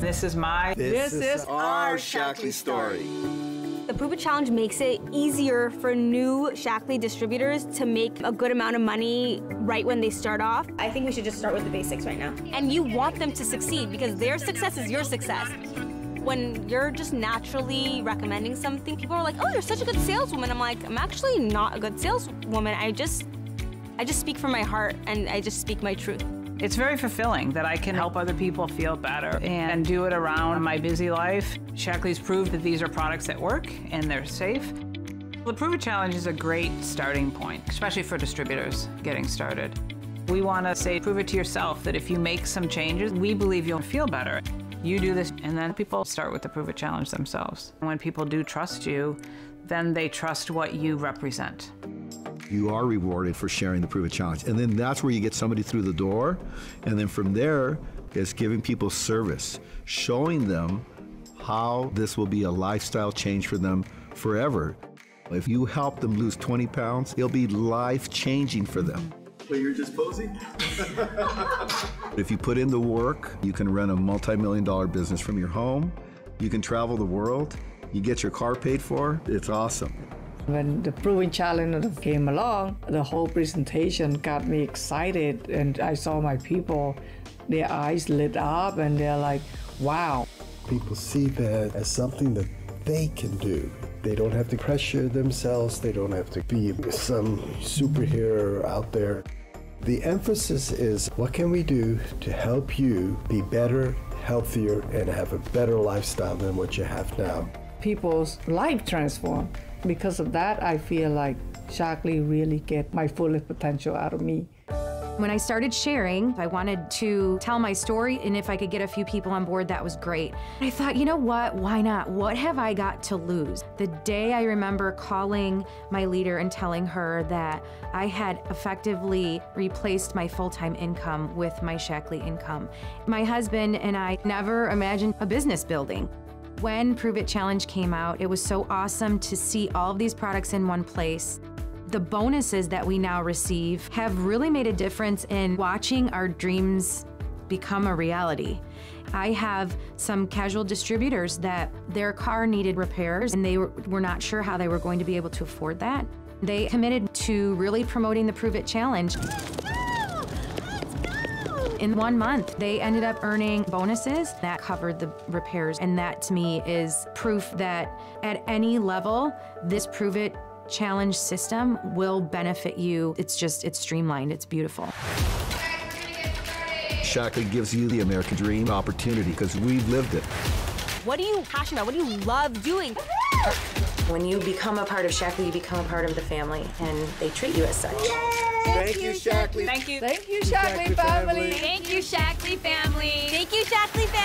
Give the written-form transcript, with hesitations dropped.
This is our Shaklee story. The Prove It Challenge makes it easier for new Shaklee distributors to make a good amount of money right when they start off. I think we should just start with the basics right now. And you want them to succeed because their success is your success. When you're just naturally recommending something, people are like, oh, you're such a good saleswoman. I'm like, I'm actually not a good saleswoman. I just speak from my heart and I just speak my truth. It's very fulfilling that I can help other people feel better and do it around my busy life. Shaklee's proved that these are products that work and they're safe. The Prove It Challenge is a great starting point, especially for distributors getting started. We want to say, prove it to yourself that if you make some changes, we believe you'll feel better. You do this, and then people start with the Prove It Challenge themselves. When people do trust you, then they trust what you represent. You are rewarded for sharing the Prove It Challenge. And then that's where you get somebody through the door. And then from there, it's giving people service, showing them how this will be a lifestyle change for them forever. If you help them lose 20 pounds, it'll be life-changing for them. But you're just posing? If you put in the work, you can run a multi-million-dollar business from your home. You can travel the world. You get your car paid for. It's awesome. When the Prove It Challenge came along, the whole presentation got me excited, and I saw my people, their eyes lit up, and they're like, wow. People see that as something that they can do. They don't have to pressure themselves. They don't have to be some superhero out there. The emphasis is, what can we do to help you be better, healthier, and have a better lifestyle than what you have now? People's life transformed. Because of that, I feel like Shaklee really get my fullest potential out of me. When I started sharing, I wanted to tell my story, and if I could get a few people on board, that was great. I thought, you know what, why not? What have I got to lose? The day I remember calling my leader and telling her that I had effectively replaced my full-time income with my Shaklee income. My husband and I never imagined a business building. When Prove It Challenge came out, it was so awesome to see all of these products in one place. The bonuses that we now receive have really made a difference in watching our dreams become a reality. I have some casual distributors that their car needed repairs and they were not sure how they were going to be able to afford that. They committed to really promoting the Prove It Challenge. In 1 month, they ended up earning bonuses that covered the repairs, and that to me is proof that at any level, this Prove It Challenge system will benefit you. It's streamlined, it's beautiful. Shaklee gives you the American dream opportunity because we've lived it. What are you passionate about? What do you love doing? When you become a part of Shaklee, you become a part of the family, and they treat you as such. Thank you, Shaklee. Thank you. Thank you, Shaklee family. Thank you, Shaklee family. Thank you, Shaklee family.